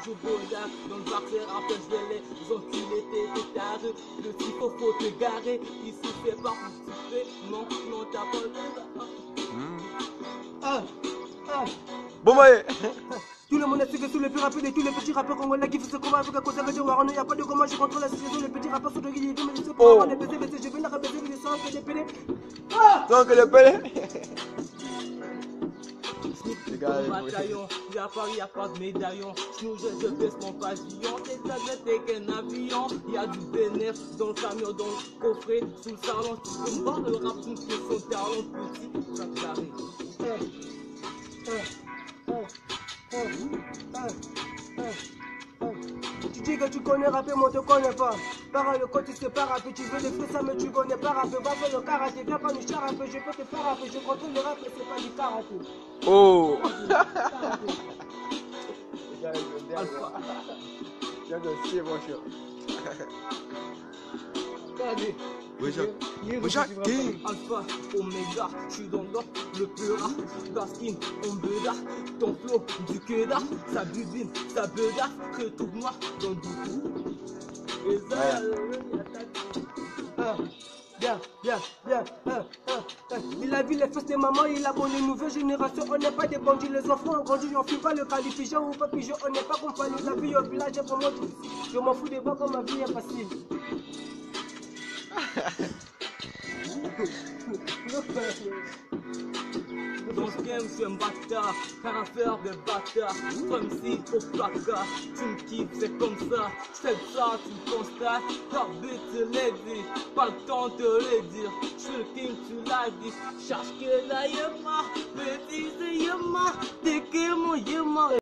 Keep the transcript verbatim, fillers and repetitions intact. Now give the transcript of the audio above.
toujours bonheur. Dans le bar, c'est rappeur, je vais les enculer, t'es taré. Le type, faut te garer. Ici, c'est pas pour kiffer. Non, non, t'as pas le. Ah, ah. Bon, ouais. Tout le monde est sûr que tous les plus rapides et tous les petits rappeurs congolais qui font ce combat avec un conseil de Warren. Il n'y a pas de comment je contrôle la situation. Les petits rappeurs sont de guillemets, mais ils se prennent avoir des P C, mais je vais la répéter, mais sans que les P D. Ah! Sans que les P D. Bataillon, il y a Paris, il n'y a pas de médaillon. Sinon, je, je baisse mon pavillon. T'es t'es qu'un avion. Il y a du bénéf dans le camion, dans le coffret, sous le salon. Tu peux me voir le rap, nous qui son talent petit, ça carré. Tu dis que tu connais rapper, moi je te connais pas. Parle le côté, tu sais pas rapper, tu veux des feux, ça mais tu connais pas rapper. Va faire le karaté, viens pas nous charapper, je peux te faire rapper, je contrôle le rap, mais c'est pas du karaté. Oh! Viens de chier, mon cher. Alpha, Omega, je suis dans l'or, le peura, Baskin, on beda, ton flow, du queda, ça bubine, ça beda, que tout noir dans le bout. Et ça, bien, bien, bien, il a vu les fesses de maman, il a connu une nouvelle génération, on n'est pas des bandits, les enfants ont grandi, on fuit pas le qualifiant ou pas pigeon, on n'est pas compagnie, la vie au village est vraiment difficile, je m'en fous des bois comme ma vie est facile. Dans ce game, je suis un bâtard, faire affaire de bâtard. Comme si au placard, tu me kiffes, c'est comme ça. Je fais ça, tu me constates. Ta bite, je l'ai dit, pas le temps de te le dire. Je suis le king, tu l'as dit. Cherche que la yema, petit c'est yema, t'es que mon yema.